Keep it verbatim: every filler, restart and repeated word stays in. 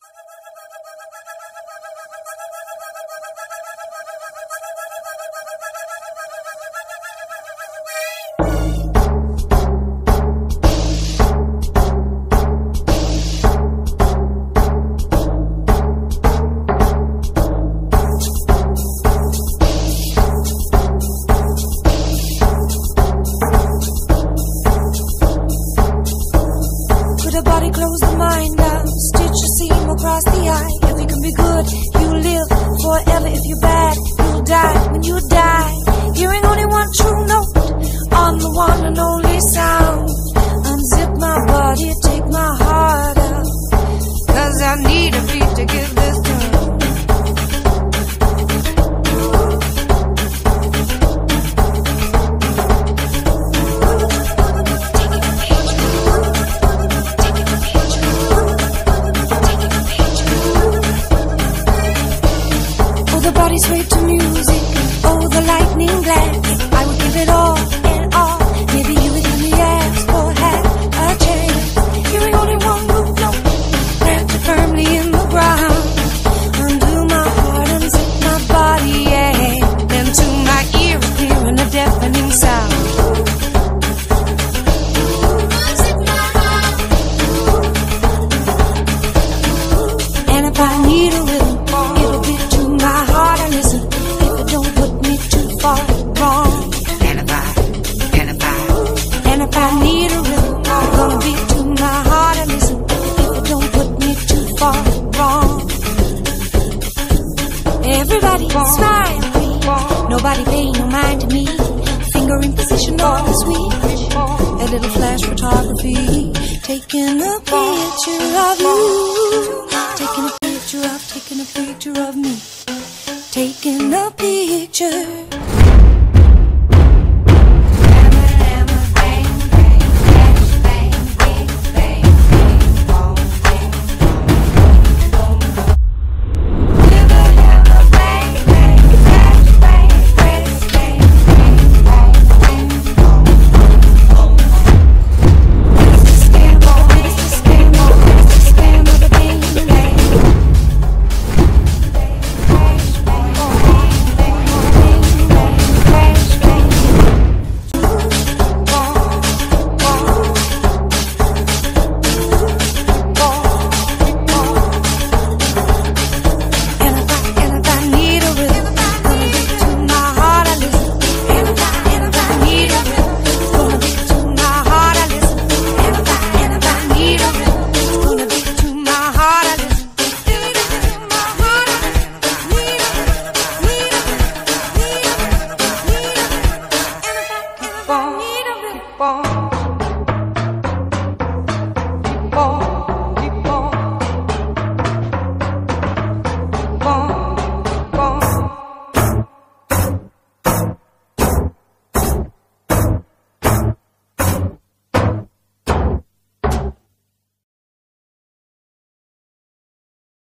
Close the mind down, stitch a seam across the eye. If you can be good, you live forever. If you're bad, you'll die when you die. Hearing only one true note on the one and only sound. Unzip my body, take my heart out, 'cause I need a beat to give this done. Body swayed to music, oh the lightning glance. I would give it all and all. Maybe you would give me ask or have a chance. Hearing only one root note, planted firmly in the ground. Undo my heart and zip my body, yeah. Then to my ear, hearing a deafening sound. And if I need a rhythm, it'll be to my heart. Listen, if it don't put me too far wrong. And if I, and if I, and if I need a rhythm, I'm gonna beat to my heart and listen. If it don't put me too far wrong. Everybody smile, nobody pay no mind to me. Finger in position on the sweet, a little flash photography, taking a picture of you, taking a picture of, taking a picture of me. Taking a picture.